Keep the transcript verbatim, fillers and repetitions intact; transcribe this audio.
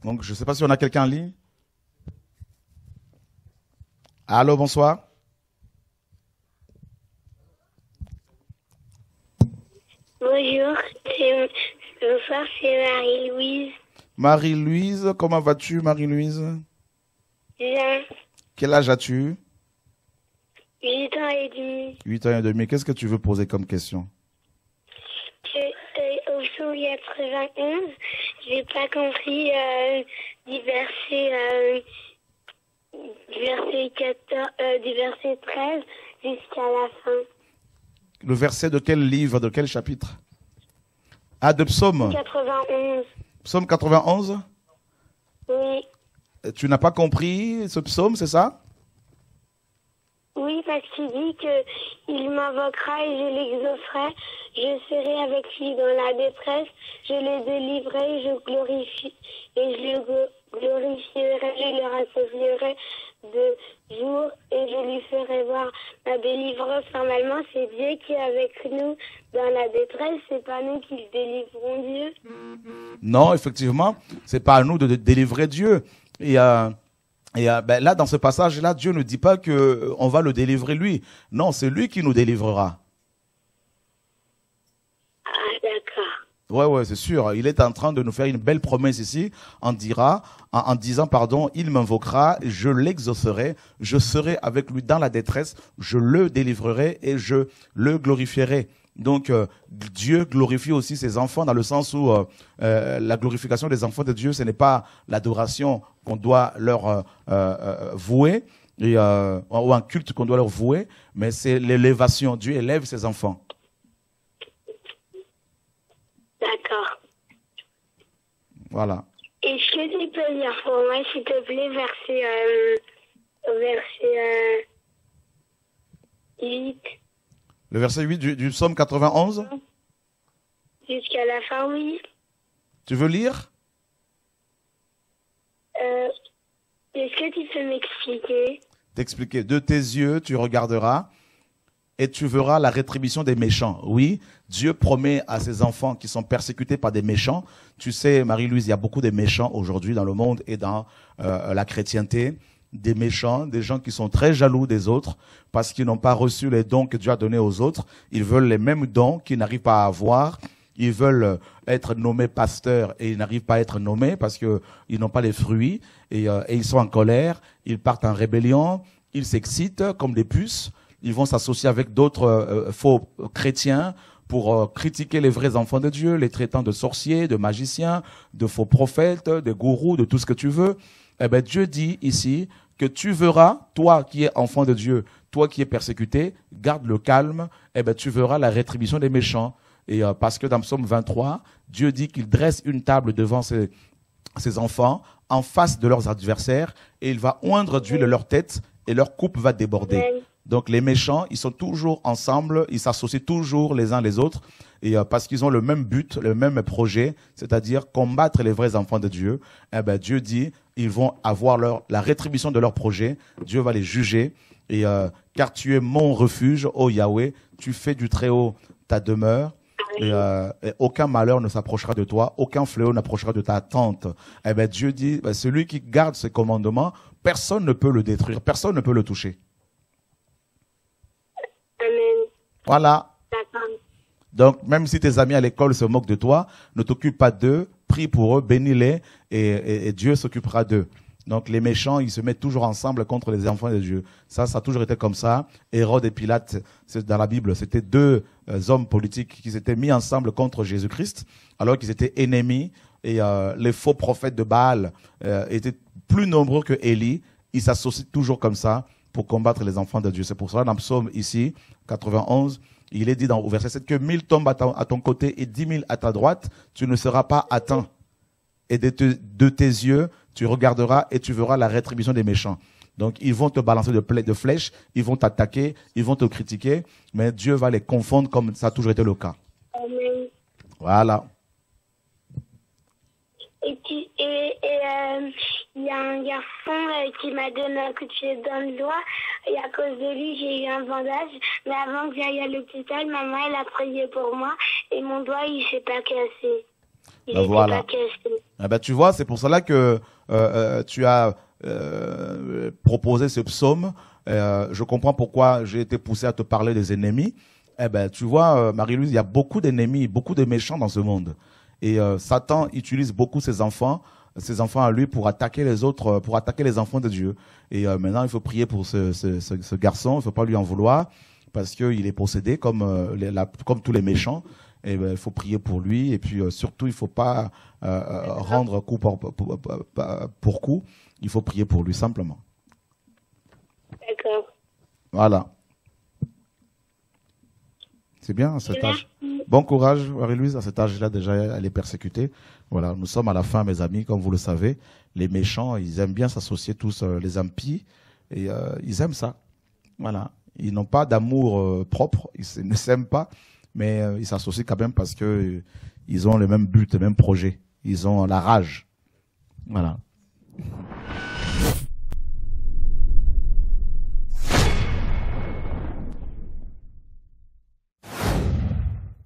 Donc, je ne sais pas si on a quelqu'un en ligne. Allô, bonsoir. Bonjour, c'est- bonsoir, c'est Marie-Louise. Marie-Louise, comment vas-tu, Marie-Louise? Bien, Quel âge as-tu? huit ans et demi. huit ans et demi. Qu'est-ce que tu veux poser comme question? Je, euh, au psaume quatre-vingt-onze, j'ai pas compris euh, du verset, euh, du verset quatorze, euh, du verset treize jusqu'à la fin. Le verset de quel livre, de quel chapitre? Ah, de Psaume. quatre-vingt-onze, Psaume quatre-vingt-onze? oui. Tu n'as pas compris ce psaume, c'est ça? Oui, parce qu'il dit que il m'invoquera et je l'exaucerai. Je serai avec lui dans la détresse. Je le délivrerai, je glorifie et je le glo- glorifierai, je le rassasierai de jour et je lui ferai voir ma délivrance. Normalement, c'est Dieu qui est avec nous dans la détresse. C'est pas nous qui le délivrons Dieu. Non, effectivement, c'est pas à nous de, de délivrer Dieu. Et, euh, et euh, ben là, dans ce passage-là, Dieu ne dit pas que euh, on va le délivrer lui. Non, c'est lui qui nous délivrera. Ah, d'accord. Ouais, ouais, c'est sûr. Il est en train de nous faire une belle promesse ici. En dira, en, en disant, pardon, il m'invoquera, je l'exaucerai, je serai avec lui dans la détresse, je le délivrerai et je le glorifierai. Donc, euh, Dieu glorifie aussi ses enfants dans le sens où euh, euh, la glorification des enfants de Dieu, ce n'est pas l'adoration qu'on doit leur euh, euh, vouer, et, euh, ou un culte qu'on doit leur vouer, mais c'est l'élévation. Dieu élève ses enfants. D'accord. Voilà. Est-ce que tu peux lire pour moi, s'il te plaît, verset, euh, verset euh, huit Le verset huit du, du psaume quatre-vingt-onze. jusqu'à la fin, oui. Tu veux lire? Euh, Est-ce que tu peux m'expliquer? T'expliquer. De tes yeux, tu regarderas et tu verras la rétribution des méchants. Oui, Dieu promet à ses enfants qui sont persécutés par des méchants. Tu sais, Marie-Louise, il y a beaucoup de méchants aujourd'hui dans le monde et dans euh, la chrétienté. Des méchants, des gens qui sont très jaloux des autres parce qu'ils n'ont pas reçu les dons que Dieu a donnés aux autres. Ils veulent les mêmes dons qu'ils n'arrivent pas à avoir. Ils veulent être nommés pasteurs et ils n'arrivent pas à être nommés parce que ils n'ont pas les fruits et, euh, et ils sont en colère. Ils partent en rébellion. Ils s'excitent comme des puces. Ils vont s'associer avec d'autres euh, faux chrétiens pour euh, critiquer les vrais enfants de Dieu, les traitant de sorciers, de magiciens, de faux prophètes, de gourous, de tout ce que tu veux. Eh ben, Dieu dit ici que tu verras, toi qui es enfant de Dieu, toi qui es persécuté, garde le calme, eh ben, tu verras la rétribution des méchants. Et euh, parce que dans Psaume vingt-trois, Dieu dit qu'il dresse une table devant ses, ses enfants, en face de leurs adversaires, et il va oindre d'huile leur tête, et leur coupe va déborder. Donc les méchants, ils sont toujours ensemble, ils s'associent toujours les uns les autres, et euh, parce qu'ils ont le même but, le même projet, c'est-à-dire combattre les vrais enfants de Dieu. Eh ben Dieu dit, ils vont avoir leur la rétribution de leur projet. Dieu va les juger. Et euh, car tu es mon refuge, ô Yahweh, tu fais du Très-Haut ta demeure. Et, euh, et aucun malheur ne s'approchera de toi, aucun fléau n'approchera de ta tente. Eh ben Dieu dit, ben, celui qui garde ses commandements, personne ne peut le détruire, personne ne peut le toucher. Amen. Voilà. D'accord. Donc, même si tes amis à l'école se moquent de toi, ne t'occupe pas d'eux, prie pour eux, bénis-les, et, et, et Dieu s'occupera d'eux. Donc, les méchants, ils se mettent toujours ensemble contre les enfants de Dieu. Ça, ça a toujours été comme ça. Hérode et Pilate, c'est dans la Bible, c'était deux euh, hommes politiques qui s'étaient mis ensemble contre Jésus-Christ, alors qu'ils étaient ennemis. Et euh, les faux prophètes de Baal euh, étaient plus nombreux que Élie. Ils s'associent toujours comme ça pour combattre les enfants de Dieu. C'est pour ça, dans le psaume ici, quatre-vingt-onze, il est dit dans, au verset sept que mille tombent à, ta, à ton côté et dix mille à ta droite, tu ne seras pas atteint. Et de, te, de tes yeux, tu regarderas et tu verras la rétribution des méchants. Donc, ils vont te balancer de, de flèches, ils vont t'attaquer, ils vont te critiquer, mais Dieu va les confondre comme ça a toujours été le cas. Amen. Voilà. Et tu, et, et euh, il y a un garçon euh, qui m'a donné un coup de pied dans le doigt. Et à cause de lui, j'ai eu un bandage. Mais avant que j'aille à l'hôpital, maman, elle a prié pour moi. Et mon doigt, il s'est pas cassé. Il Ben était voilà. pas cassé. Eh ben, tu vois, c'est pour cela que euh, euh, tu as euh, proposé ce psaume. Euh, je comprends pourquoi j'ai été poussé à te parler des ennemis. Eh ben, tu vois, euh, Marie-Louise, il y a beaucoup d'ennemis, beaucoup de méchants dans ce monde. Et euh, Satan utilise beaucoup ses enfants, ses enfants à lui pour attaquer les autres, pour attaquer les enfants de Dieu. Et euh, maintenant, il faut prier pour ce, ce, ce, ce garçon. Il ne faut pas lui en vouloir parce qu'il est possédé comme euh, les, la, comme tous les méchants. Et ben, il faut prier pour lui. Et puis euh, surtout, il ne faut pas euh, rendre coup pour, pour, pour, pour coup. Il faut prier pour lui simplement. D'accord. Voilà. C'est bien à cet âge. Bon courage, Marie-Louise. À cet âge-là, déjà, elle est persécutée. Voilà, nous sommes à la fin, mes amis, comme vous le savez. Les méchants, ils aiment bien s'associer tous, euh, les impies, et euh, ils aiment ça. Voilà. Ils n'ont pas d'amour euh, propre, ils ne s'aiment pas, mais euh, ils s'associent quand même parce que euh, ils ont le même but, le même projet. Ils ont la rage. Voilà.